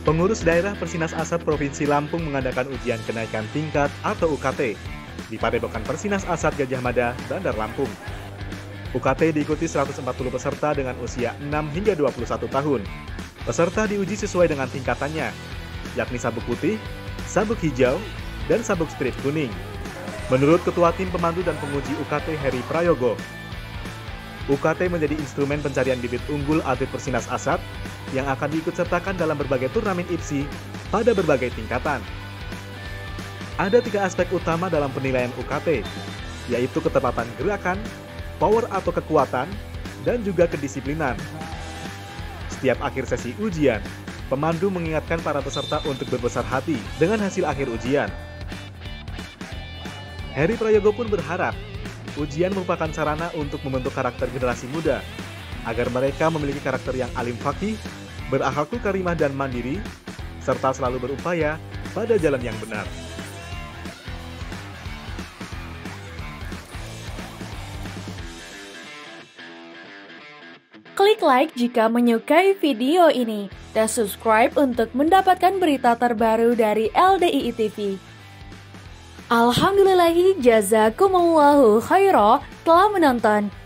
Pengurus Daerah Persinas Asat Provinsi Lampung mengadakan ujian kenaikan tingkat atau UKT di Padepokan Persinas Asat Gajah Mada, Bandar Lampung. UKT diikuti 140 peserta dengan usia 6 hingga 21 tahun. Peserta diuji sesuai dengan tingkatannya, yakni sabuk putih, sabuk hijau, dan sabuk strip kuning. Menurut Ketua Tim Pemandu dan Penguji UKT Heri Prayogo, UKT menjadi instrumen pencarian bibit unggul atlet Persinas Asat yang akan diikutsertakan dalam berbagai turnamen IPSI pada berbagai tingkatan. Ada 3 aspek utama dalam penilaian UKT, yaitu ketepatan gerakan, power atau kekuatan, dan juga kedisiplinan. Setiap akhir sesi ujian, pemandu mengingatkan para peserta untuk berbesar hati dengan hasil akhir ujian. Heri Prayogo pun berharap ujian merupakan sarana untuk membentuk karakter generasi muda agar mereka memiliki karakter yang alim fakih, berakhlakul karimah dan mandiri, serta selalu berupaya pada jalan yang benar. Klik like jika menyukai video ini dan subscribe untuk mendapatkan berita terbaru dari LDII TV. Alhamdulillahi jazakumullahu khairah telah menonton.